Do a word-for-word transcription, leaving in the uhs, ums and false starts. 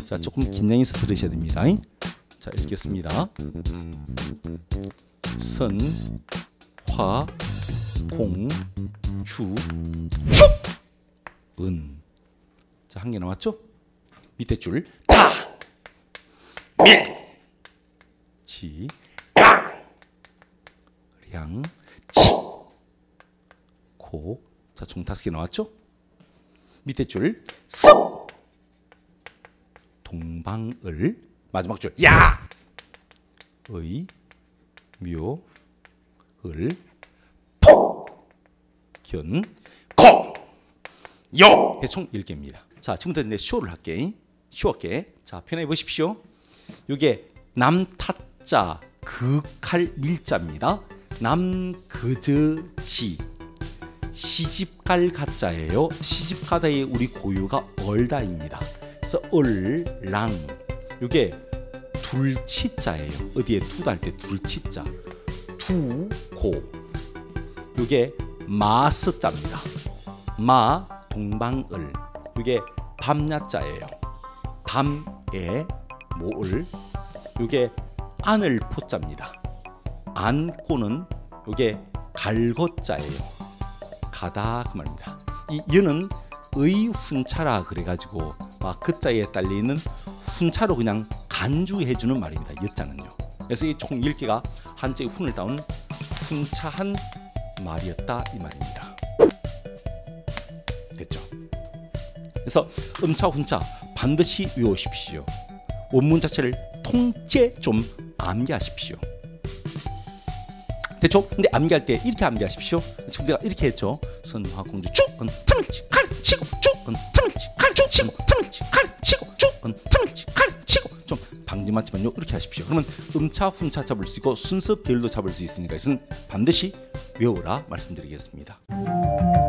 자, 조금 긴장해서 들으셔야 됩니다. 자, 읽겠습니다. 선, 화, 공, 주, 축, 은. 자, 한 개 남았죠? 밑에 줄 다, 밀, 지, 강, 량, 치, 고. 자, 총 다섯 개 나왔죠? 밑에 줄 석, 동방을. 마지막 줄 야, 의, 묘, 을, 포, 견, 공, 요. 총 열 개입니다. 자, 지금부터 이제 쇼를 할게. 쇼할게. 자, 편해 보십시오. 이게 남타자 극할 밀자입니다. 남그저지 시집갈 가자예요. 시집가다의 우리 고유가 얼다입니다. 그래서 얼랑 이게 둘치자예요. 어디에 두다 할 때 둘치자. 두고 이게 마스자입니다. 마 동방을 이게 밤야자예요. 밤에 모을 이게 안을 포자입니다. 안고는 이게 갈것자예요. 가다 그 말입니다. 이 여는 의훈차라 그래가지고 막 그자에 딸리는 훈차로 그냥 간주해주는 말입니다. 여자는요. 그래서 이 총 열 개가 한자의 훈을 따온 훈차한 말이었다 이 말입니다. 됐죠? 그래서 음차 훈차 반드시 외우십시오. 원문 자체를 통째 좀 암기하십시오. 됐죠? 근데 암기할 때 이렇게 암기하십시오. 지금 내가 이렇게 했죠. 선화공주 쭉은 탐일치 가르치고 쭉은 탐일치 가르치고 탐일치 가르치고 쭉은 탐일치 가르치고. 좀 방지 맞지만요. 이렇게 하십시오. 그러면 음차 훈차 잡을 수 있고 순서별로 잡을 수 있으니까 이것은 반드시 외우라 말씀드리겠습니다.